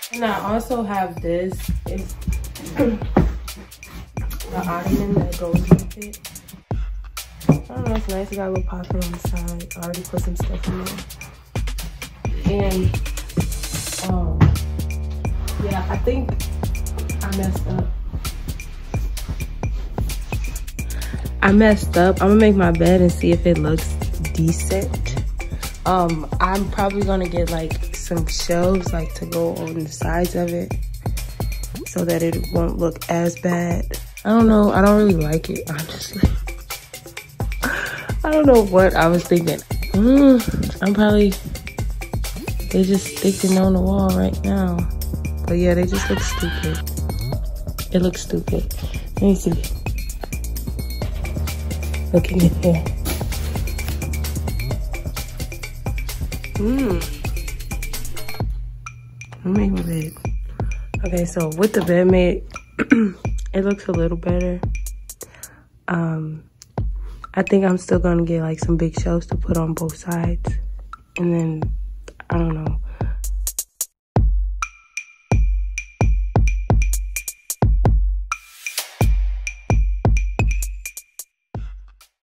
And I also have this. It's the Ottoman that goes with it. I don't know, it's nice. It got a little pocket on the side. I already put some stuff in there. And yeah, I think I messed up. I'm gonna make my bed and see if it looks decent. I'm probably gonna get like some shelves like to go on the sides of it so that it won't look as bad. I don't know, I don't really like it, honestly. I don't know what I was thinking. They just sticking on the wall right now. But yeah, they just look stupid. It looks stupid. Let me see. Looking in here. I'll make my bed. Okay, so with the bed made, it looks a little better. I think I'm still gonna get like some big shelves to put on both sides. And then, I don't know,